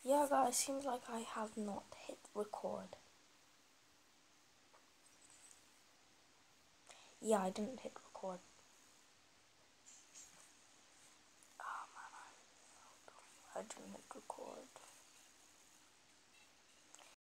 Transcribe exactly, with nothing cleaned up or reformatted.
Yeah, guys, seems like I have not hit record. Yeah, I didn't hit record. Oh man, I didn't hit record.